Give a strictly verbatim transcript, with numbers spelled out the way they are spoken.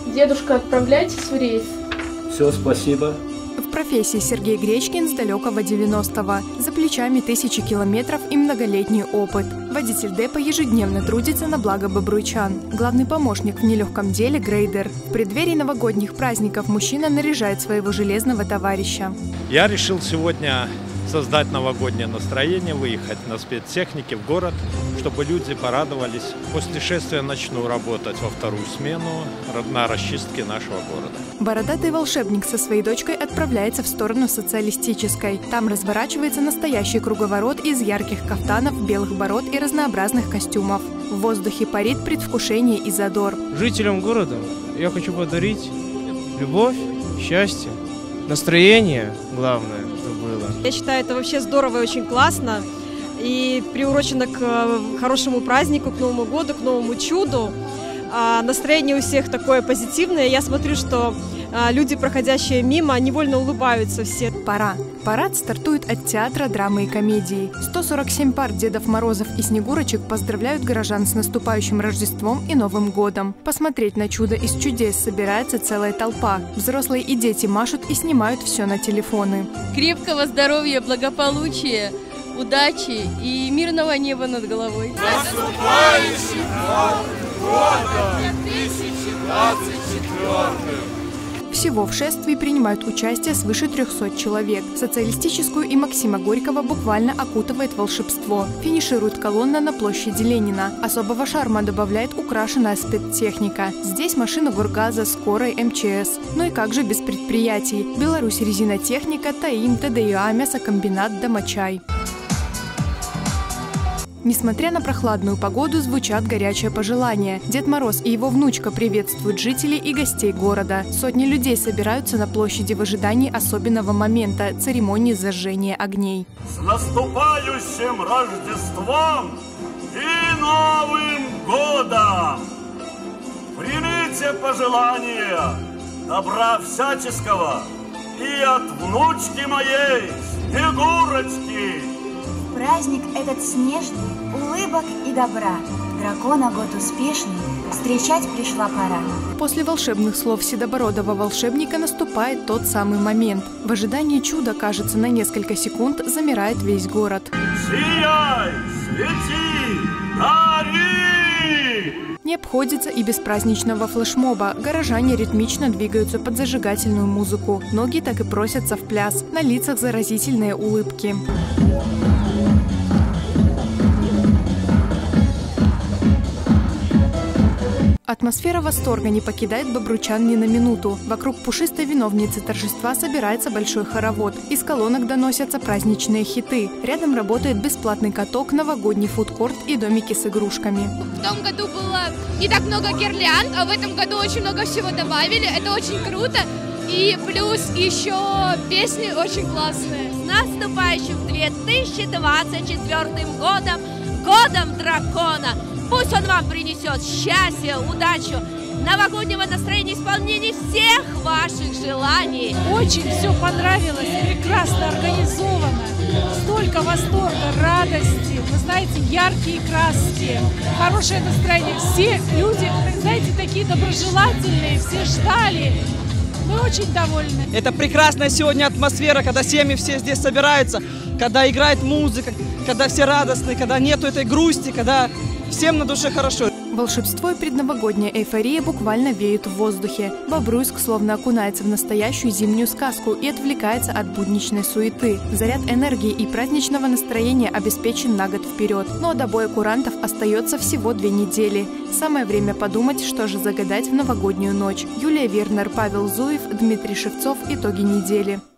Дедушка, отправляйтесь в рейс. Все, спасибо. В профессии Сергей Гречкин с далекого девяностого. За плечами тысячи километров и многолетний опыт. Водитель депо ежедневно трудится на благо бобруйчан. Главный помощник в нелегком деле – грейдер. В преддверии новогодних праздников мужчина наряжает своего железного товарища. Я решил сегодня создать новогоднее настроение, выехать на спецтехнике в город, чтобы люди порадовались. После шествия начну работать во вторую смену на расчистке нашего города. Бородатый волшебник со своей дочкой отправляется в сторону социалистической. Там разворачивается настоящий круговорот из ярких кафтанов, белых бород и разнообразных костюмов. В воздухе парит предвкушение и задор. Жителям города я хочу подарить любовь, счастье, настроение, главное, что было. Я считаю, это вообще здорово и очень классно. И приурочено к хорошему празднику, к Новому году, к новому чуду. А настроение у всех такое позитивное. Я смотрю, что а, люди, проходящие мимо, невольно улыбаются все. Пора. Парад стартует от театра, драмы и комедии. сто сорок семь пар Дедов Морозов и Снегурочек поздравляют горожан с наступающим Рождеством и Новым годом. Посмотреть на чудо из чудес собирается целая толпа. Взрослые и дети машут и снимают все на телефоны. Крепкого здоровья, благополучия, удачи и мирного неба над головой. Наступающим Новым годом две тысячи двадцать четвёртым! Всего в шествии принимают участие свыше трёхсот человек. Социалистическую и Максима Горького буквально окутывает волшебство. Финиширует колонна на площади Ленина. Особого шарма добавляет украшенная спецтехника. Здесь машины Горгаза, скорой, эм че эс. Ну и как же без предприятий? Беларусь резинотехника, ТАИМ, ТДИА, мясокомбинат, Домочай. Несмотря на прохладную погоду, звучат горячие пожелания. Дед Мороз и его внучка приветствуют жителей и гостей города. Сотни людей собираются на площади в ожидании особенного момента – церемонии зажжения огней. С наступающим Рождеством и Новым годом! Примите пожелания добра всяческого и от внучки моей Снегурочки! Праздник этот снежный, улыбок и добра. Дракона год успешный, встречать пришла пора. После волшебных слов седобородого волшебника наступает тот самый момент. В ожидании чуда, кажется, на несколько секунд замирает весь город. Сияй, свети, гори! Не обходится и без праздничного флешмоба. Горожане ритмично двигаются под зажигательную музыку. Ноги так и просятся в пляс. На лицах заразительные улыбки. Атмосфера восторга не покидает бобруйчан ни на минуту. Вокруг пушистой виновницы торжества собирается большой хоровод. Из колонок доносятся праздничные хиты. Рядом работает бесплатный каток, новогодний фудкорт и домики с игрушками. В том году было не так много гирлянд, а в этом году очень много всего добавили. Это очень круто. И плюс еще песни очень классные. С наступающим две тысячи двадцать четвёртым годом, годом дракона! Пусть он вам принесет счастье, удачу, новогоднего настроения, исполнения всех ваших желаний. Очень все понравилось, прекрасно организовано. Столько восторга, радости, вы знаете, яркие краски, хорошее настроение. Все люди, знаете, такие доброжелательные, все ждали. Мы очень довольны. Это прекрасная сегодня атмосфера, когда семьи все здесь собираются, когда играет музыка, когда все радостны, когда нету этой грусти, когда всем на душе хорошо. Волшебство и предновогодняя эйфория буквально веют в воздухе. Бобруйск словно окунается в настоящую зимнюю сказку и отвлекается от будничной суеты. Заряд энергии и праздничного настроения обеспечен на год вперед. Но до боя курантов остается всего две недели. Самое время подумать, что же загадать в новогоднюю ночь. Юлия Вернер, Павел Зуев, Дмитрий Шевцов. Итоги недели.